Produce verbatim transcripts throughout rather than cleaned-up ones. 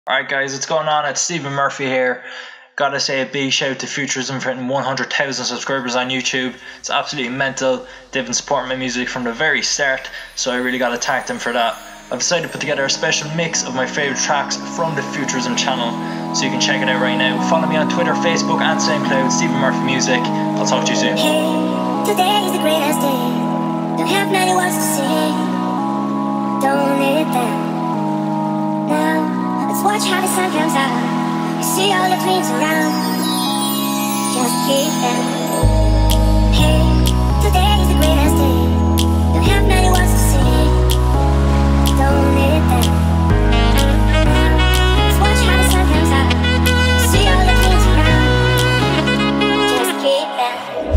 Alright guys, what's going on? It's Stephen Murphy here. Gotta say a big shout out to Futurism for hitting one hundred thousand subscribers on YouTube. It's absolutely mental. They've been supporting my music from the very start, so I really gotta thank them for that. I've decided to put together a special mix of my favourite tracks from the Futurism channel, so you can check it out right now. Follow me on Twitter, Facebook and SoundCloud, Stephen Murphy Music. I'll talk to you soon. Hey, today is the greatest day. Don't have many words to say. Don't need them. Now, let's watch how the sun comes out. You see all the dreams around. Just keep them. Hey, today is the greatest day. Don't have many words to say. Don't need them. Now, let's watch how the sun comes out. You see all the dreams around. Just keep them.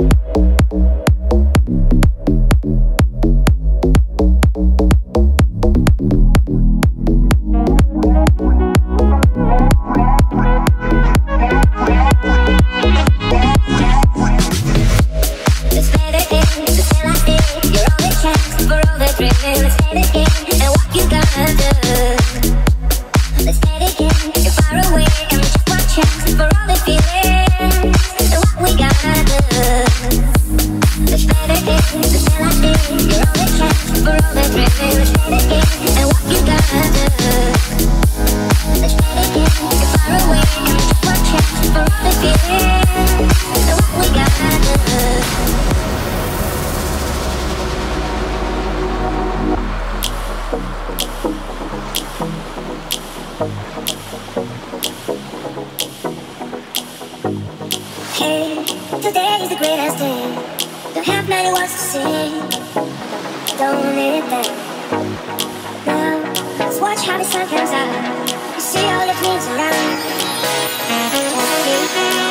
Hey, today is the greatest day. Don't have many words to say. Don't need them. Now, let's watch how the sun comes out. You see all the dreams around. Just keep them.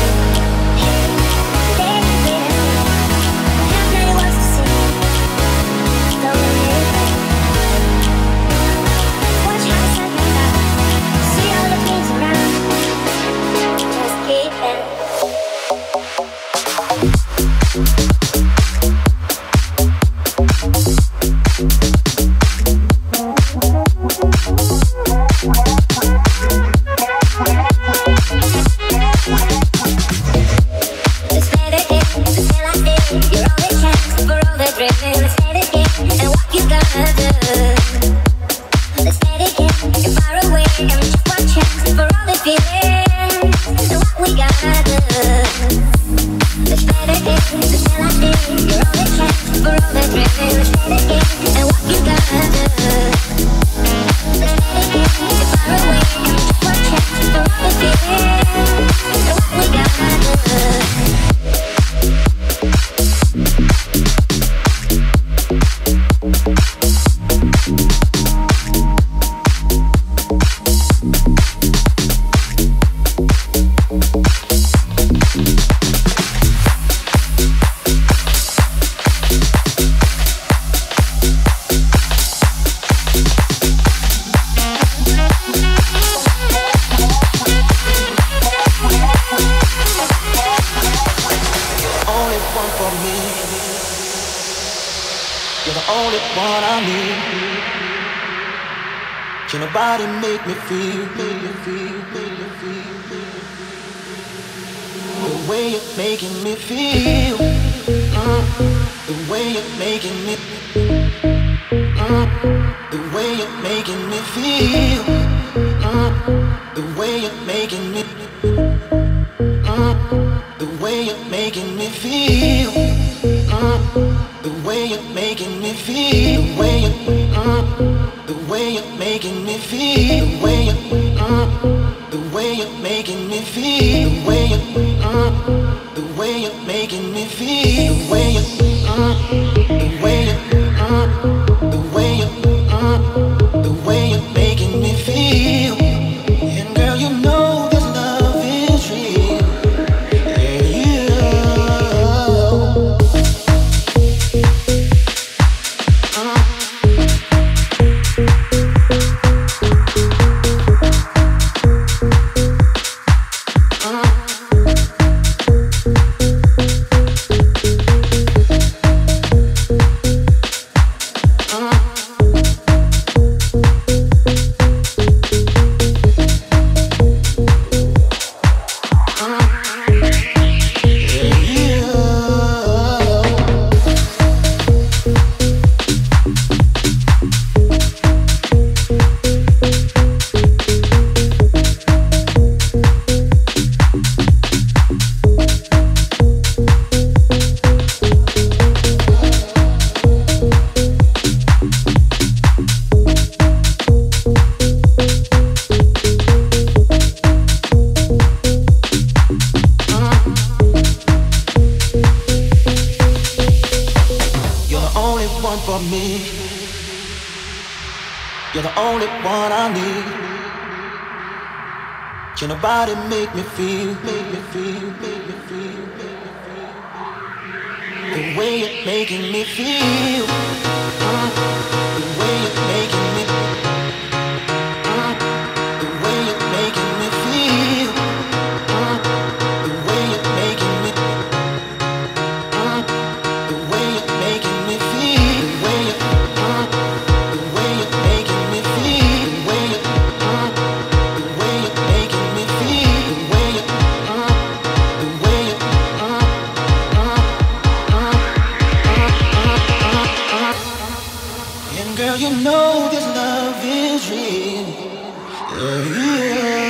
Can nobody make me feel, make me feel, make me feel the way you're making me feel, mm, the way you're making me, mm, the way you're making me feel, mm, the way you're making me, mm, the way you're making me feel, mm, the way you're making me feel, the way you, mm, the way you're making me feel, the way you, mm, the way you're making me feel, the way you, mm, the way you're making me feel, the way you, mm, the way you, mm, the way you, mm, the way you're making me feel. And girl, you know this love is real. Yeah, only one I need. Can nobody make me feel, make me feel, make me feel, make me feel the way you're making me feel. Uh, the way you're making me, uh, the way you're making me feel. Uh, the way you're making me, uh, the way you're making me feel. The way you, uh, the way you're making me feel. The way you, uh, the way you're making me feel. The way you, uh, the way you, uh, uh, uh, uh, uh, uh. And girl, you know this love is real. Yeah, yeah.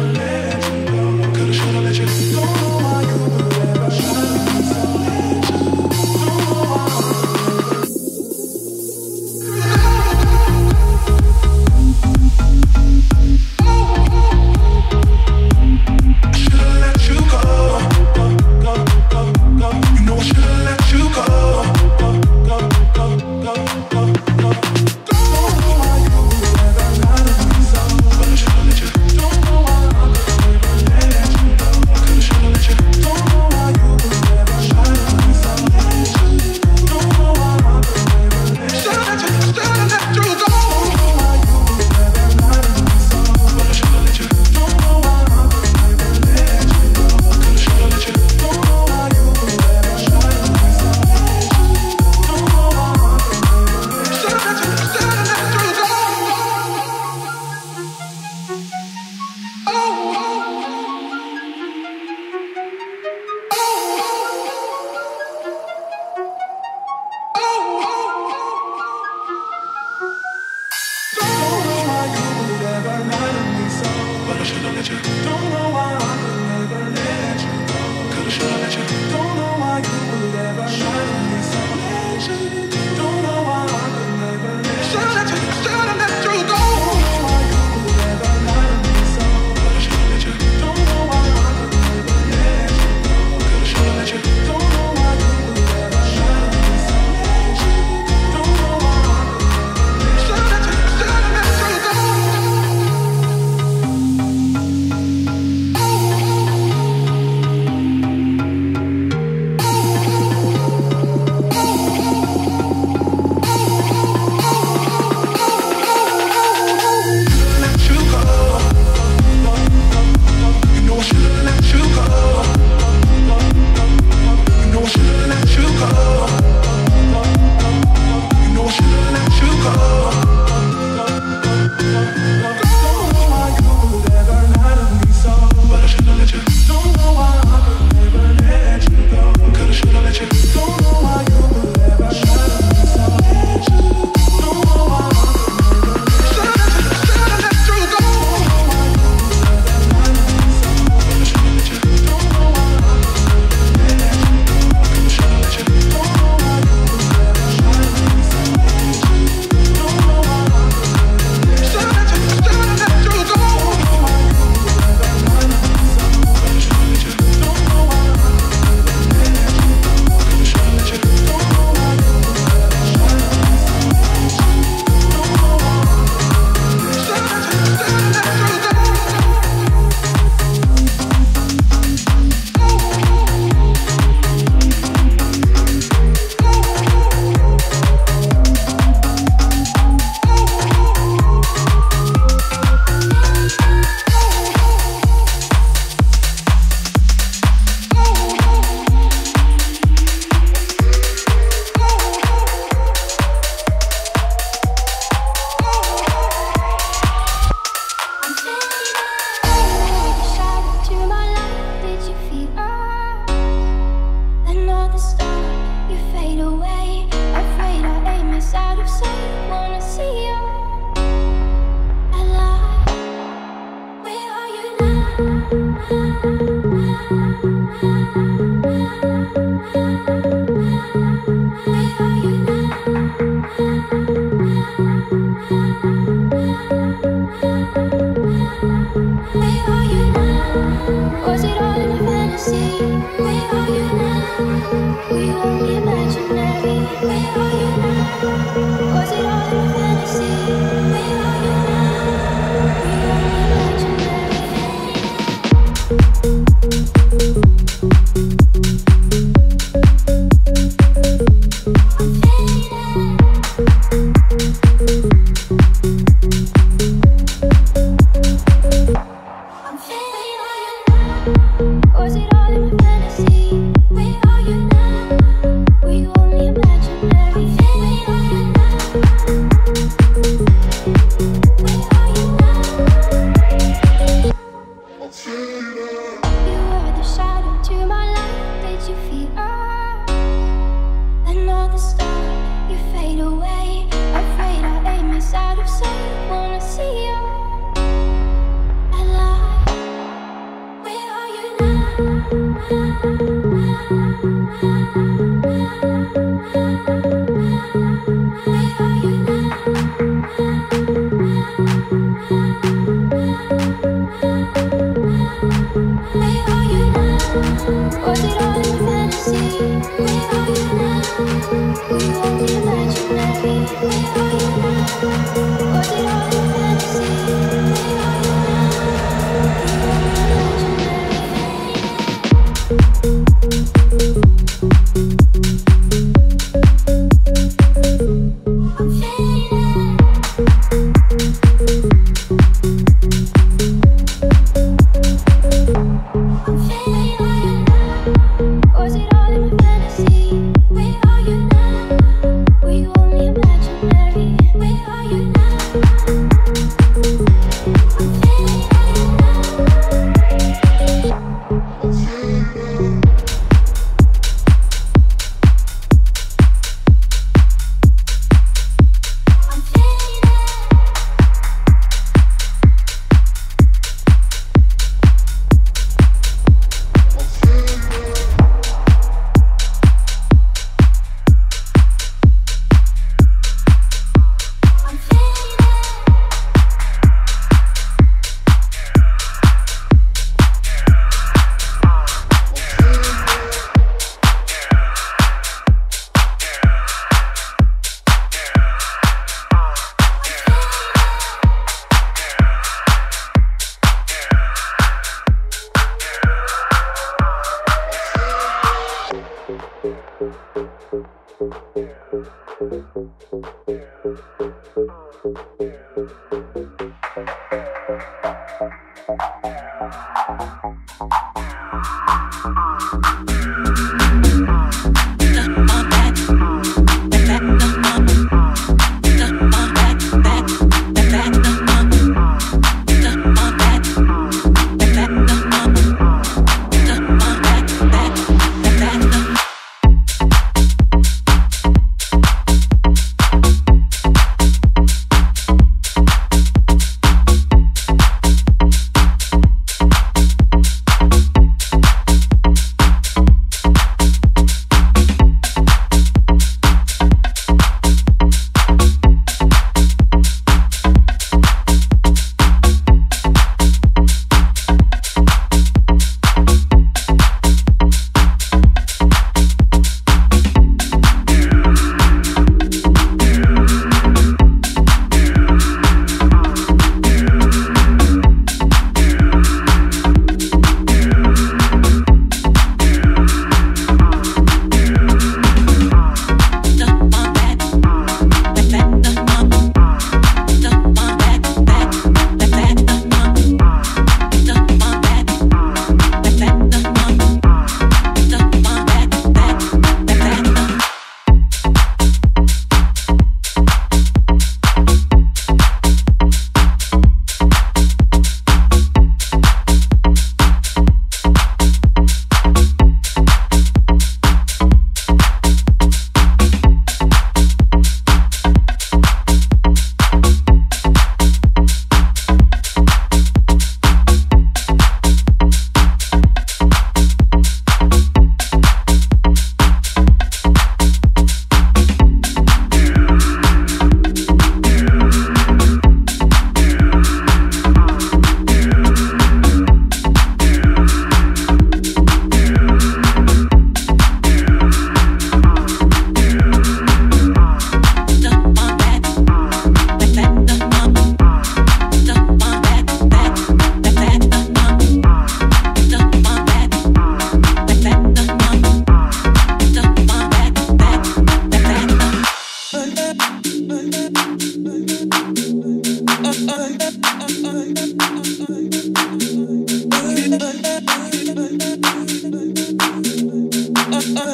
Should've let you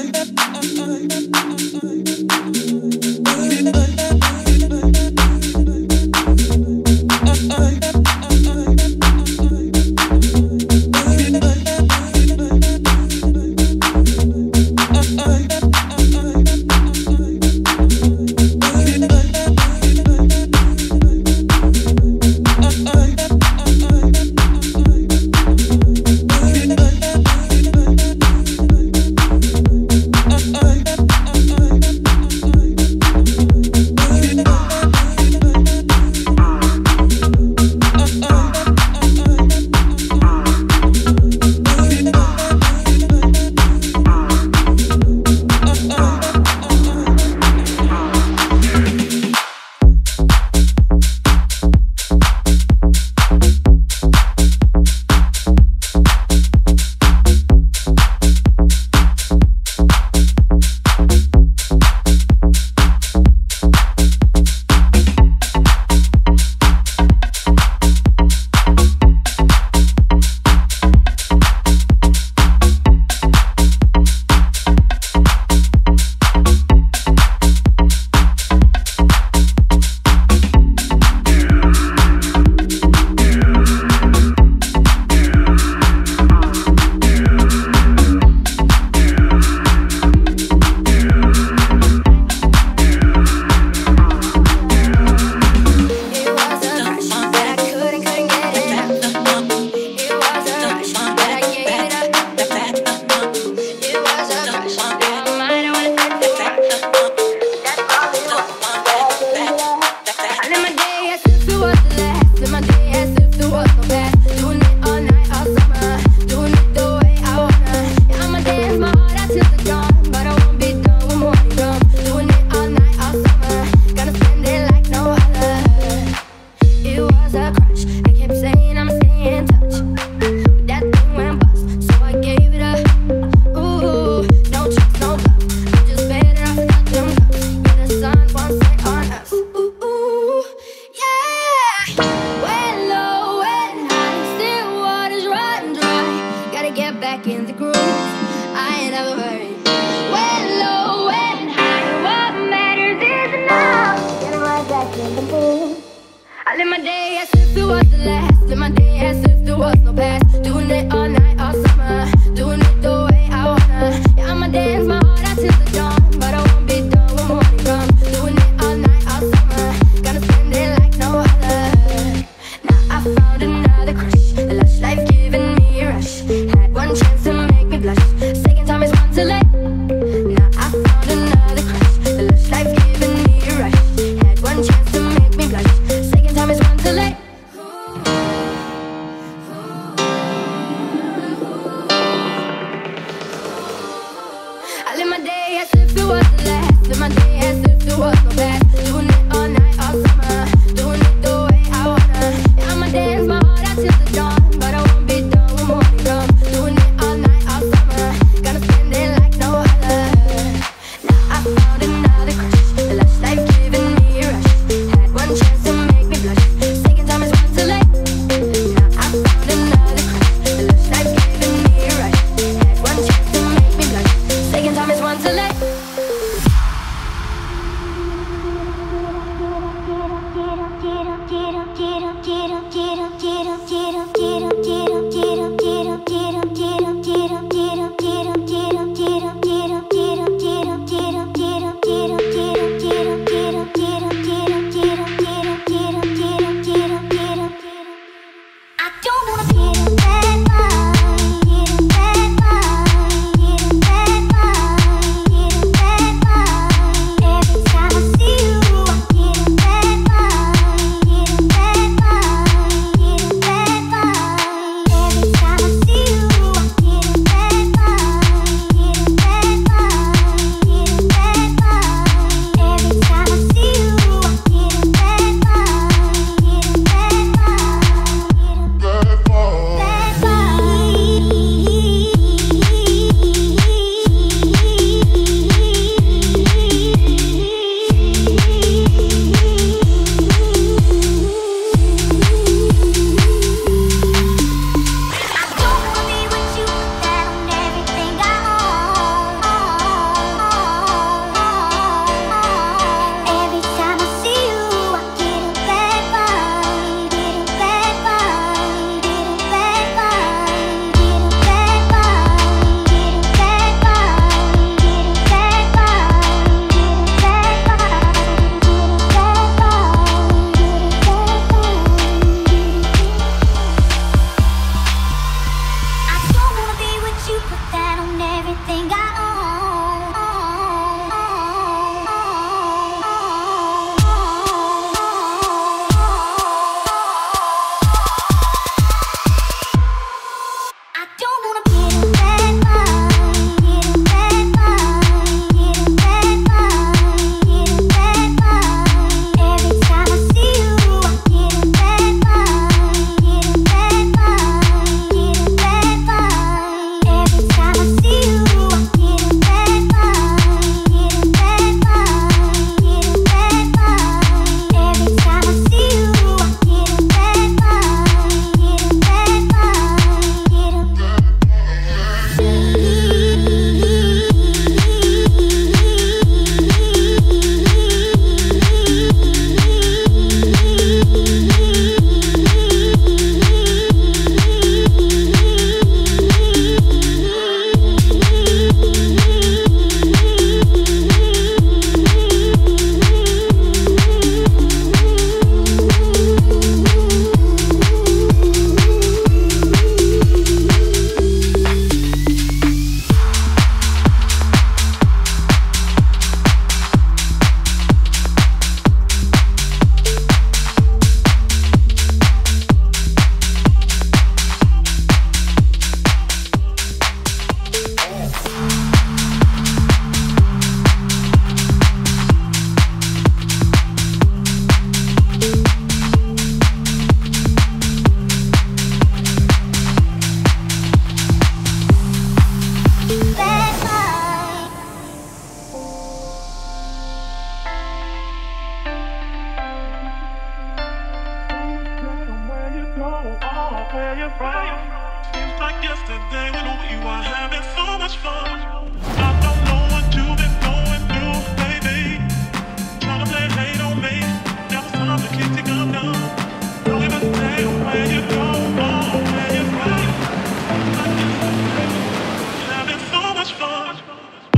Get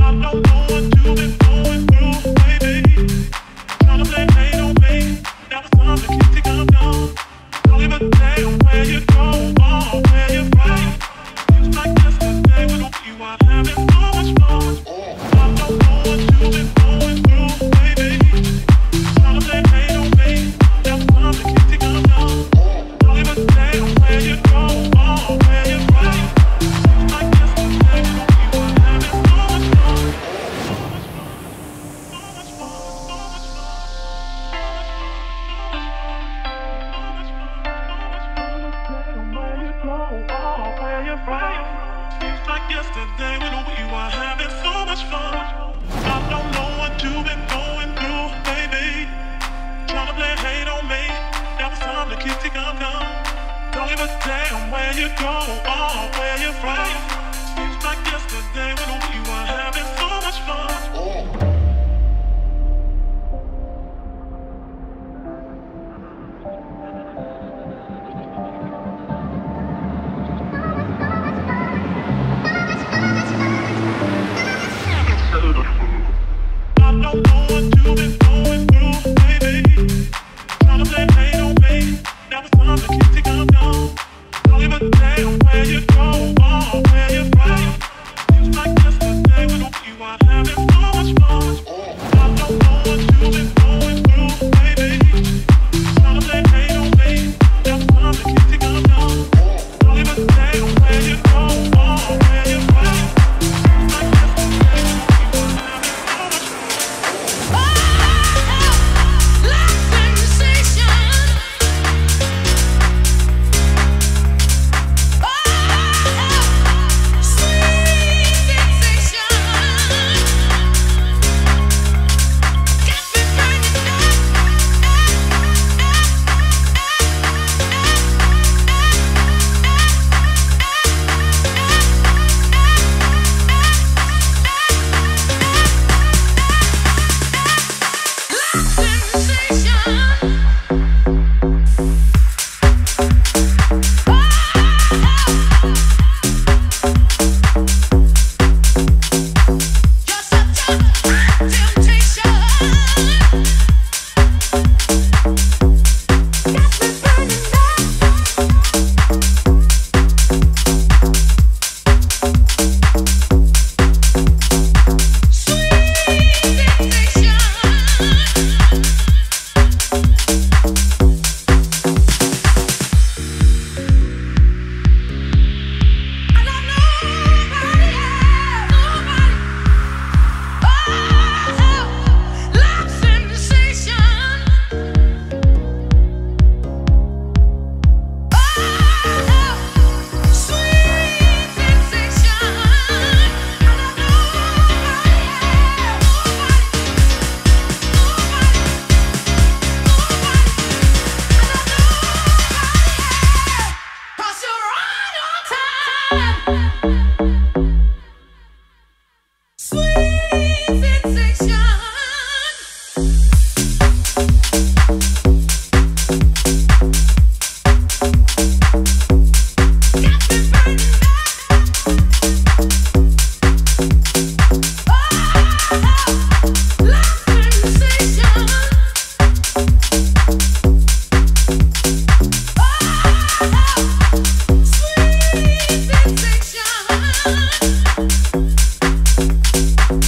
Sweet sensation.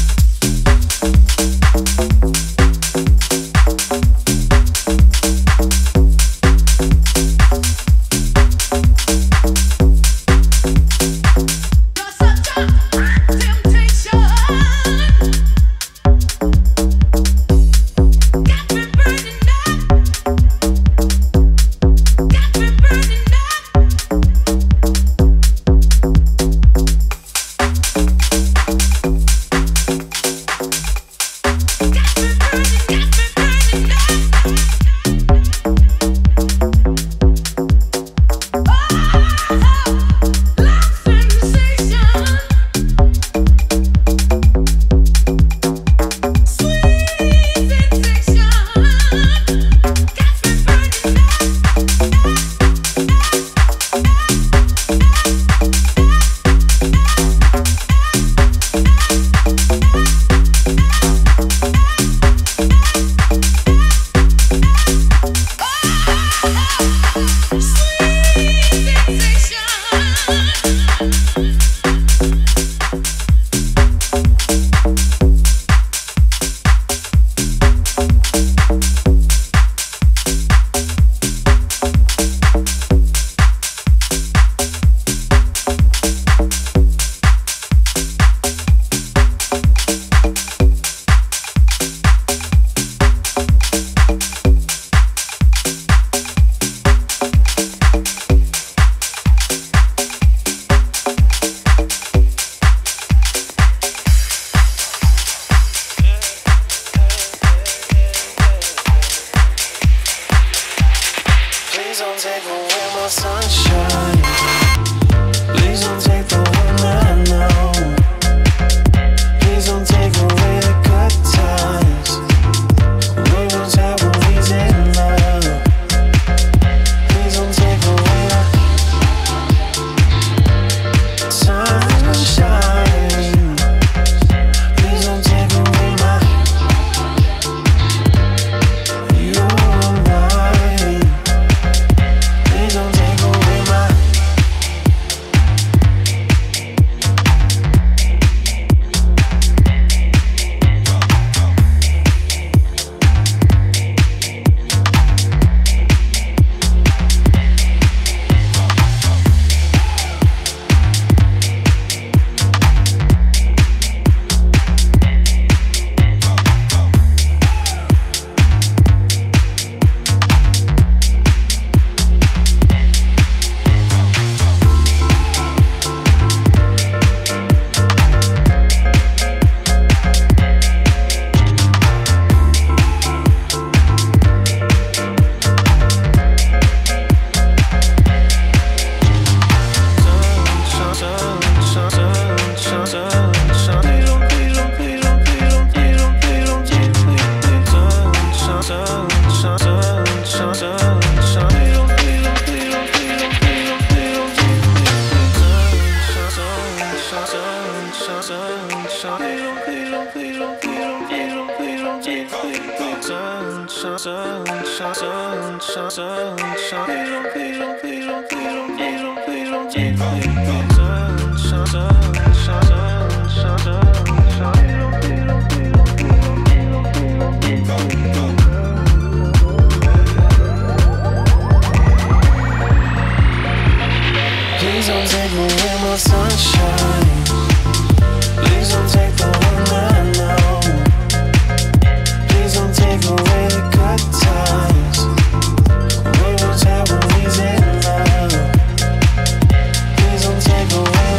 Please don't take away my sunshine. Please don't take the one that I know. Please don't take away the good times. We once had when we did love. Please don't take away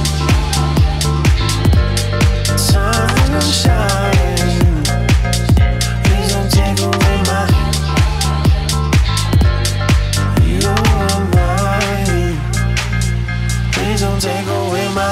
my sunshine. Please don't take away my. You are mine. Please don't take away my.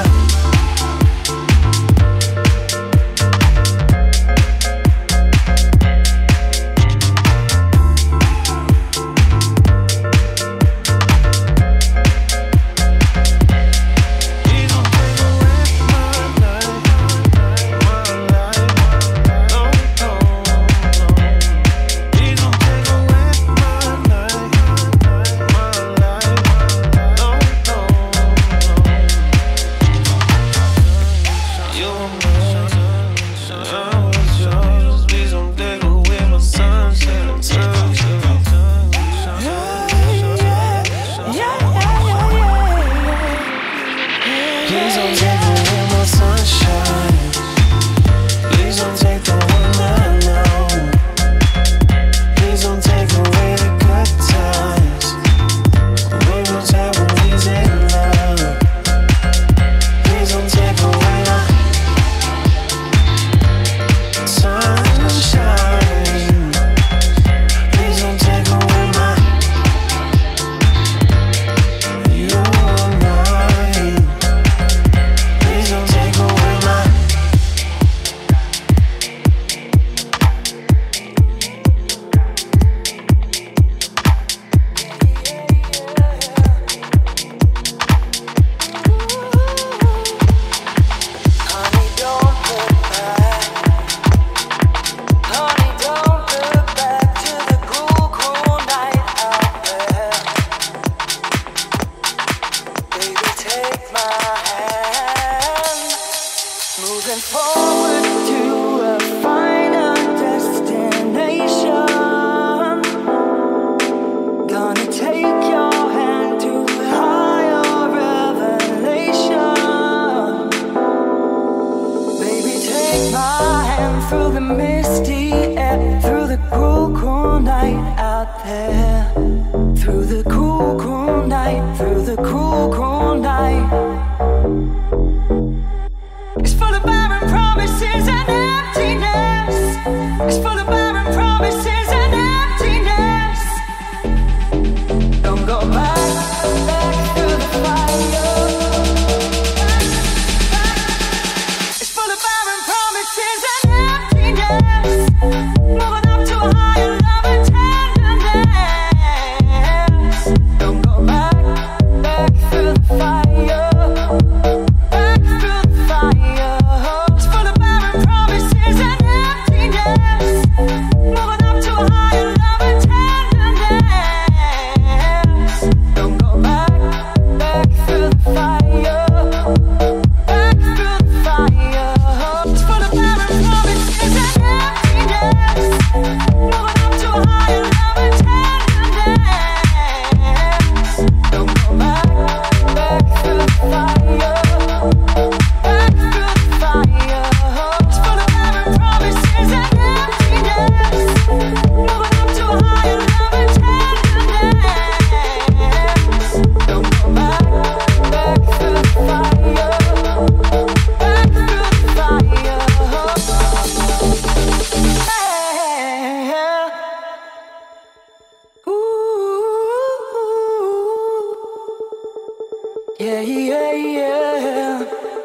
Yeah, yeah, yeah.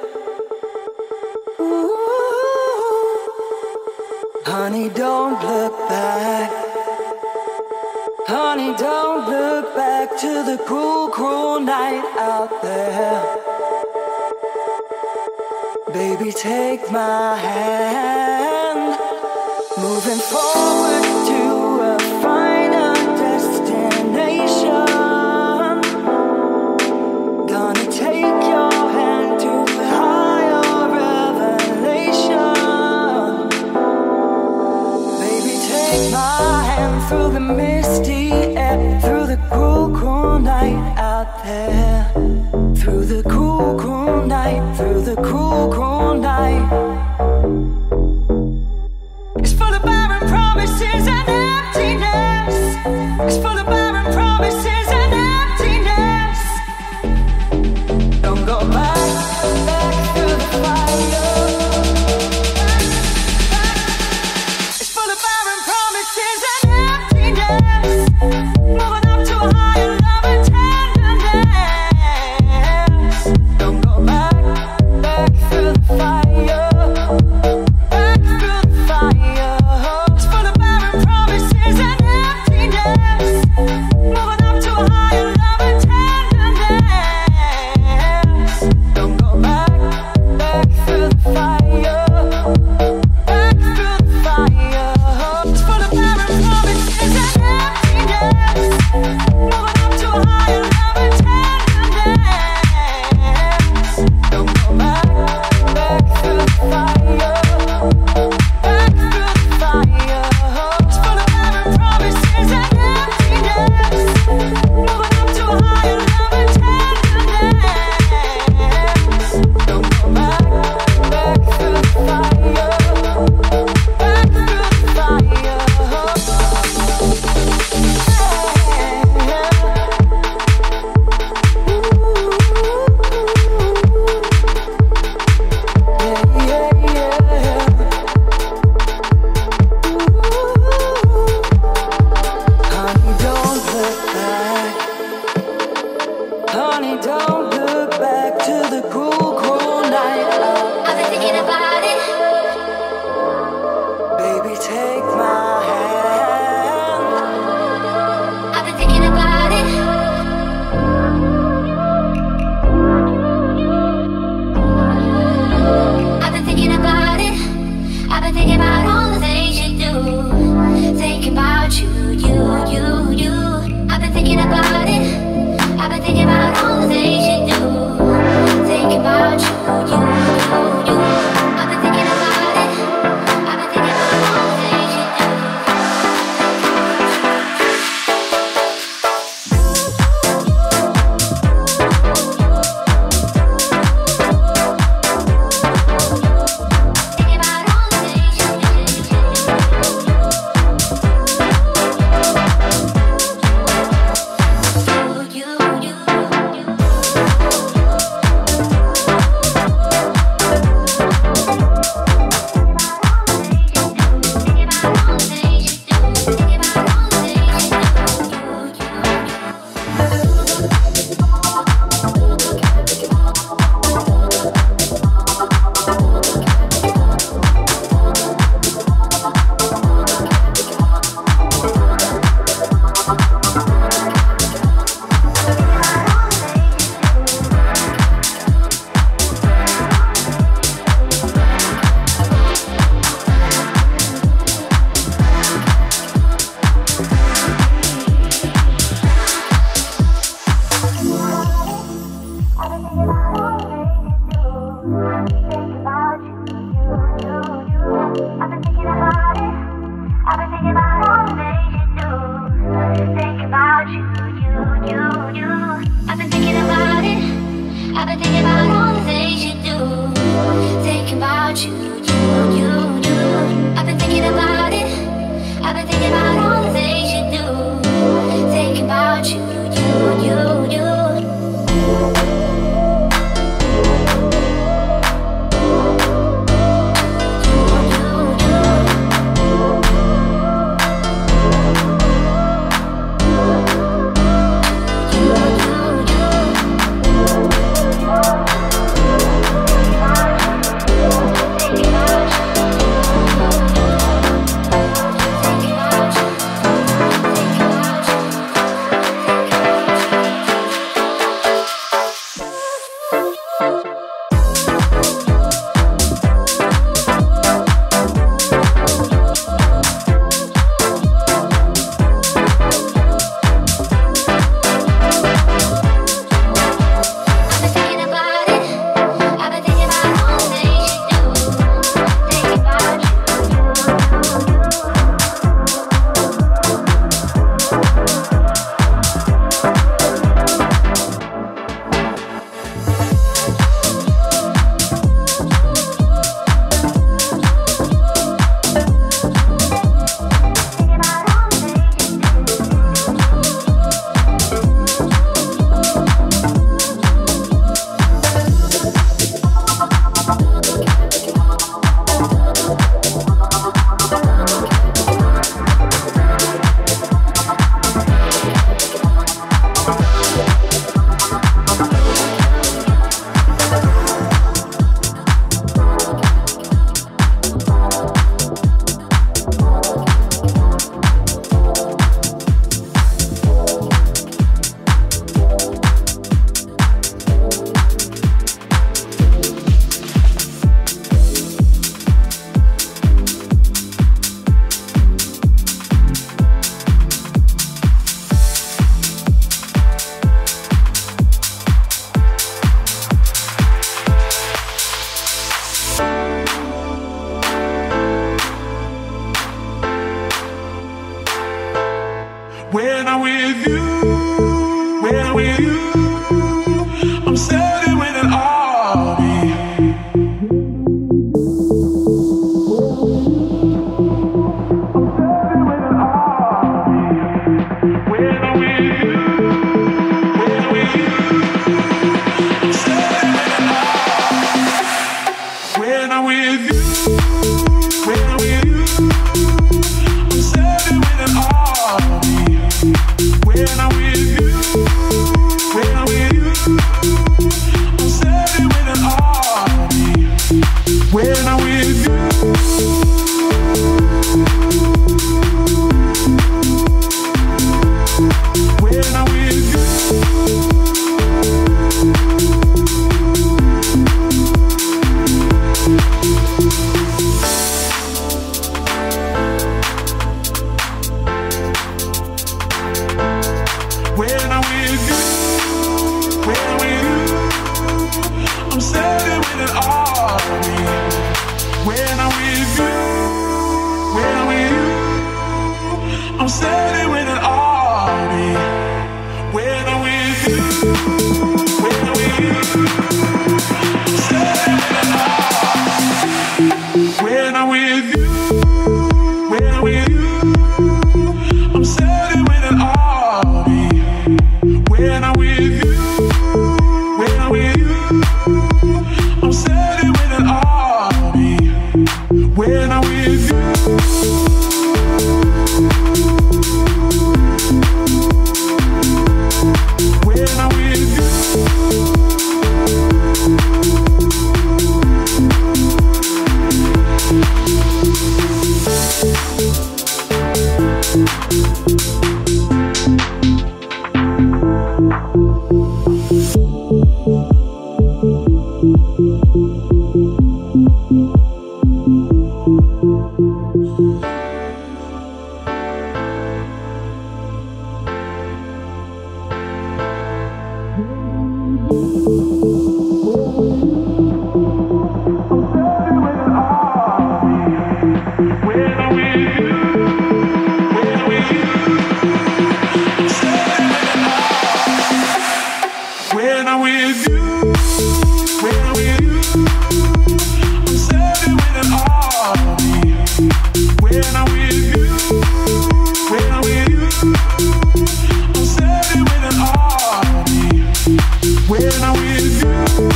Ooh. Honey, don't look back. Honey, don't look back to the cruel, cruel night out there. Baby, take my hand. Moving moving forward to a final destination. Gonna take your hand to higher revelation. Baby, take my hand through the misty air, through the cool, cool night out there. Through the cool, cool night, through the cool, cool night. It's full of barren promises and emptiness. It's full of barren promises and emptiness. Don't go back, back through the fire. It's full of barren promises and emptiness. Moving up to a higher love and tenderness. Don't go back, back through the fire. When I'm with you, when I'm with you, I'm standing with an army. I'm standing with an army. When I'm with you, when I'm with you, I'm standing with an army. When I'm with you, when I'm with you, I'm standing with an army. When I'm with you, when I'm with you, I'm standing with an army. When I'm with you, when I'm with you, when I'm with you, when I'm with you, I'm standing with an army. When I'm with you, when I'm with you, I'm standing with an army. When I'm with you, when I'm with you, I'm standing with an army. When I'm with you, when I'm with you, I'm standing with an army. When I'm with you, when I'm with you, I'm standing with an army. When I'm with you, when I'm with you, when I'm with you, when I'm with you, I'm standing with an army. When I'm with you, when I'm with you, I'm standing with an army. When I'm with you,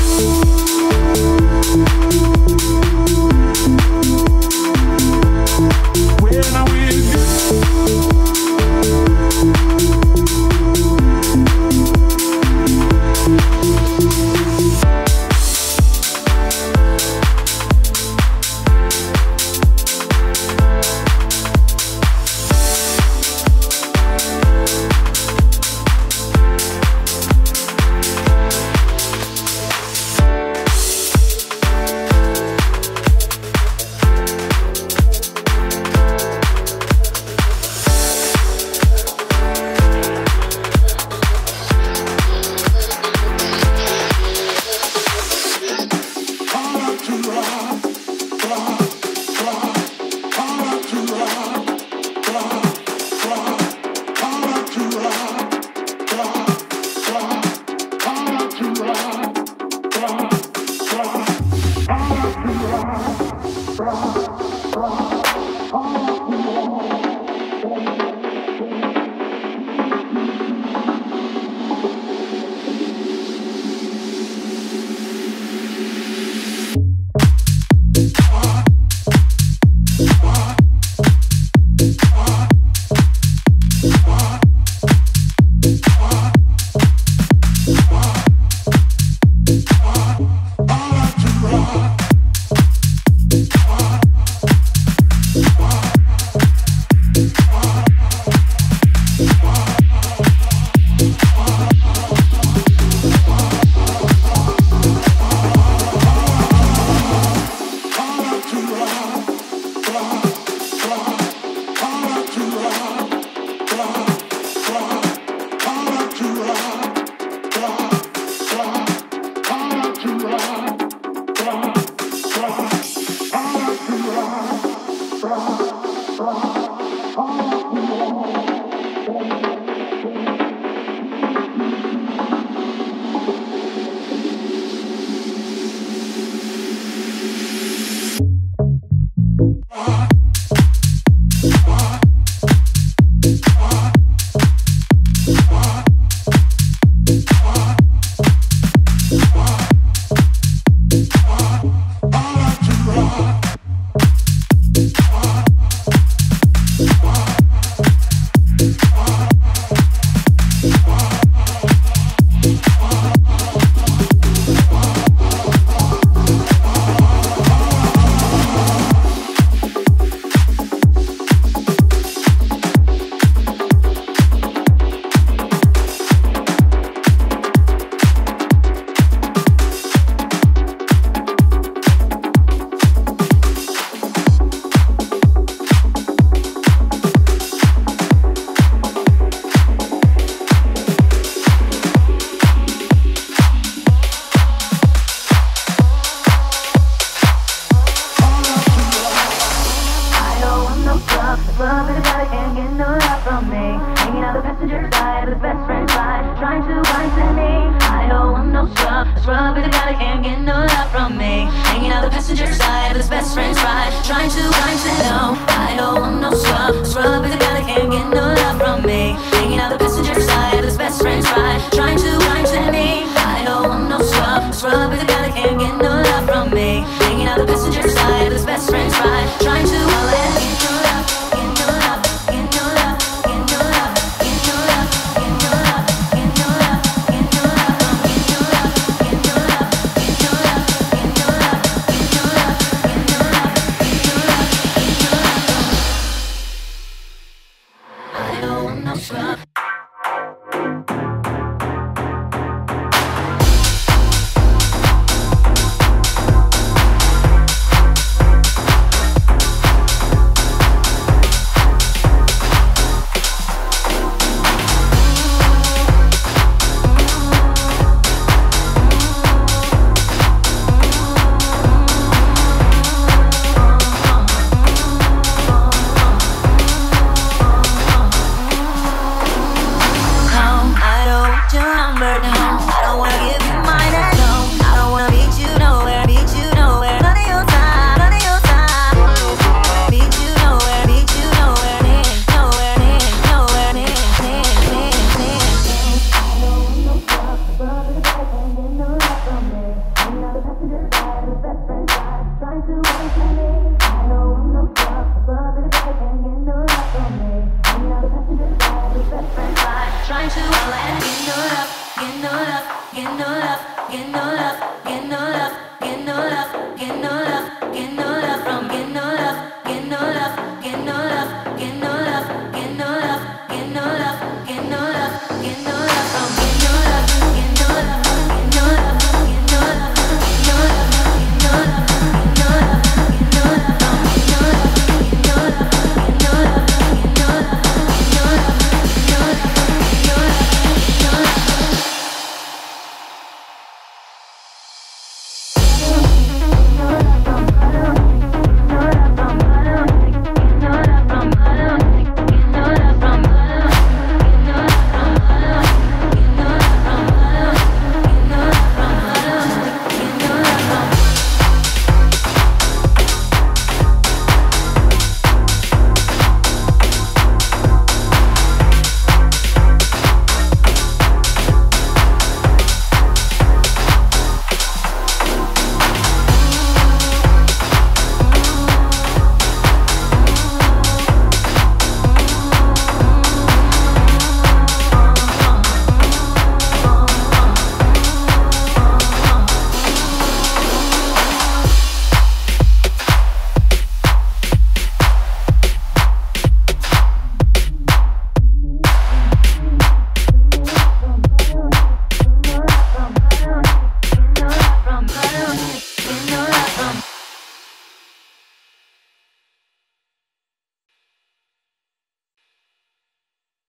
when I'm with you, Thank you. Love is a guy that can't get no love from me. Hanging out the passenger side with his best friend's ride, trying to find me. I don't want no scrub. Scrub is a guy that can't get no love from me. Hanging out the passenger side with his best friend's ride, trying to find no. I don't want no scrub.